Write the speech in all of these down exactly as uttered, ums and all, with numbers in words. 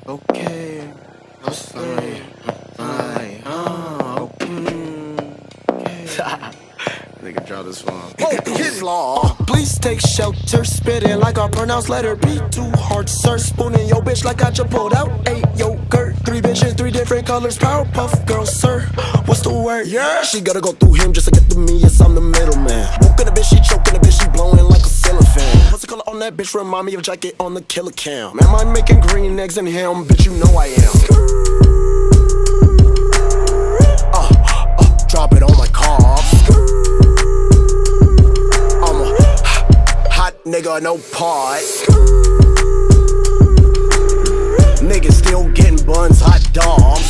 Okay, okay, fine, oh, okay. Nigga, draw this one. Slaw. Please take shelter, spitting like I pronounce letter B. Too hard, sir. Spooning your bitch like I just pulled out eight yogurt. Three bitches, three different colors. Powerpuff Girls, sir. What's the word? Yeah. She gotta go through him just to get to me. Yes, I'm the middleman. Woke in a bitch, she choking a bitch, she blowing like a ceiling fan. What's the color on that bitch? Remind me of jacket on the killer cam. Am I making green eggs and ham? Bitch, you know I am. Uh, uh, drop it on my car. Nigga, no part. Niggas still getting buns, hot dogs.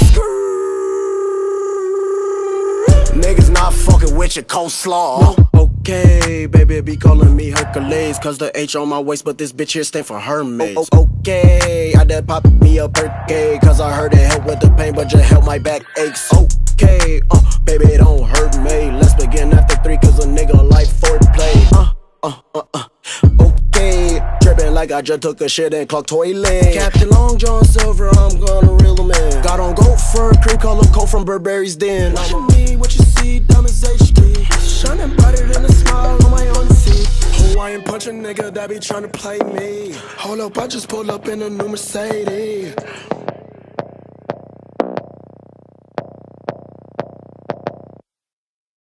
Niggas not fucking with your coleslaw. Okay, baby be calling me Hercules, cause the H on my waist, but this bitch here stand for Hermes. Oh, oh, okay, I done pop me a Percay, cause I heard it help with the pain, but just help my back aches. Okay, uh, baby don't hurt me. Let's begin after three, cause a nigga like foreplay. Uh, uh, uh, uh. Okay, trippin' like I just took a shit and clocked toilet. Captain Long John Silver, I'm gonna reel him in. Got on gold fur, cream color coat from Burberry's Den. What you mean, what you see, dumb as H D. Shining brighter than a smile on my own seat. Hawaiian punch a nigga that be tryna play me. Hold up, I just pulled up in a new Mercedes.